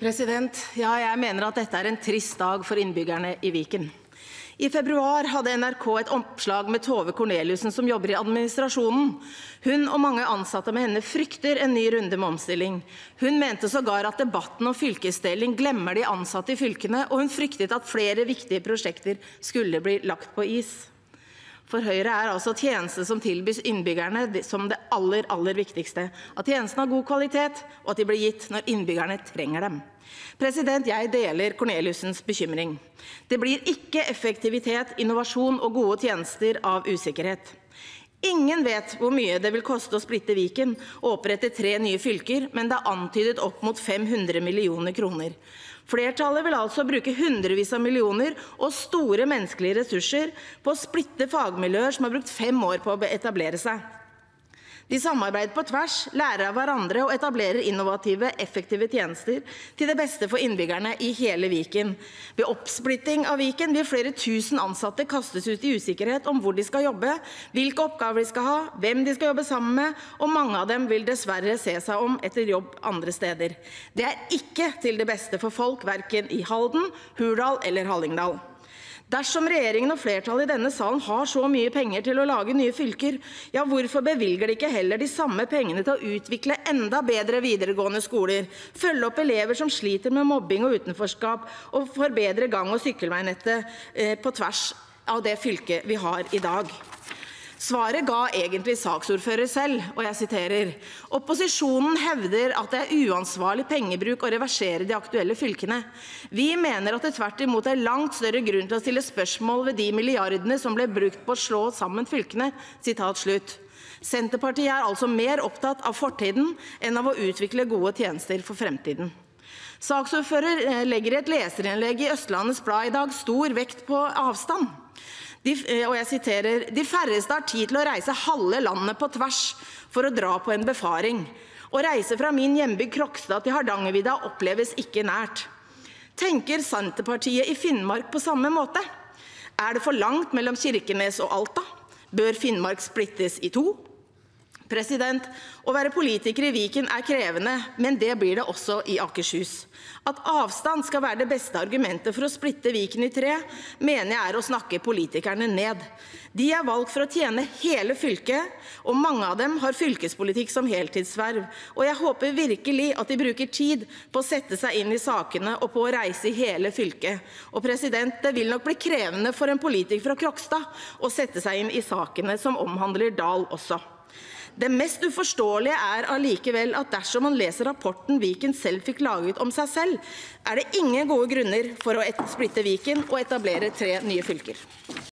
Ja, jeg mener at dette en trist dag for innbyggerne i Viken. I februar hadde NRK et oppslag med Tove Corneliussen som jobber i administrasjonen. Hun og mange ansatte med henne frykter en ny runde med omstilling. Hun mente sågar at debatten om fylkesdeling glemmer de ansatte i fylkene, og hun fryktet at flere viktige prosjekter skulle bli lagt på is. For Høyre altså tjenester som tilbys innbyggerne som det aller viktigste. At tjenestene har god kvalitet, og at de blir gitt når innbyggerne trenger dem. Jeg deler Corneliussens bekymring. Det blir ikke effektivitet, innovasjon og gode tjenester av usikkerhet. Ingen vet hvor mye det vil koste å splitte Viken og opprette 3 nye fylker, men det antydet opp mot 500 millioner kroner. Flertallet vil altså bruke hundrevis av millioner og store menneskelige ressurser på å splitte fagmiljøer som har brukt 5 år på å etablere seg. De samarbeider på tvers, lærer av hverandre og etablerer innovative, effektive tjenester til det beste for innbyggerne i hele Viken. Ved oppsplitting av Viken vil flere tusen ansatte kastes ut i usikkerhet om hvor de skal jobbe, hvilke oppgaver de skal ha, hvem de skal jobbe sammen med, og mange av dem vil dessverre se seg om etter jobb andre steder. Det ikke til det beste for folk, hverken i Halden, Hurdal eller Hallingdal. Dersom regjeringen og flertallet i denne salen har så mye penger til å lage nye fylker, ja, hvorfor bevilger de ikke heller de samme pengene til å utvikle enda bedre videregående skoler, følge opp elever som sliter med mobbing og utenforskap, og forbedre gang- og sykkelveinettet på tvers av det fylket vi har i dag? Svaret ga egentlig saksordfører selv, og jeg siterer: «Opposisjonen hevder at det uansvarlig pengebruk å reversere de aktuelle fylkene. Vi mener at det tvert imot langt større grunn til å stille spørsmål ved de milliardene som ble brukt på å slå sammen fylkene.» Sitat slutt. Senterpartiet altså mer opptatt av fortiden enn av å utvikle gode tjenester for fremtiden. Saksordfører legger i et leserinnlegg i Østlandets Blad i dag stor vekt på avstand. Og jeg siterer: «De færreste har tid til å reise halve landet på tvers for å dra på en befaring. Å reise fra min hjemby Krokstad til Hardangervidda oppleves ikke nært.» Tenker Senterpartiet i Finnmark på samme måte? Det for langt mellom Kirkenes og Alta? Bør Finnmark splittes i 2? Å være politiker i Viken krevende, men det blir det også i Akershus. At avstand skal være det beste argumentet for å splitte Viken i 3, mener jeg å snakke politikerne ned. De valgt for å tjene hele fylket, og mange av dem har fylkespolitikk som heltidsverv. Og jeg håper virkelig at de bruker tid på å sette seg inn i sakene og på å reise i hele fylket. Og det vil nok bli krevende for en politiker fra Krokstad å sette seg inn i sakene som omhandler Dal også. Det mest uforståelige allikevel at dersom man leser rapporten Viken selv fikk laget om seg selv, det ingen gode grunner for å splitte Viken og etablere 3 nye fylker.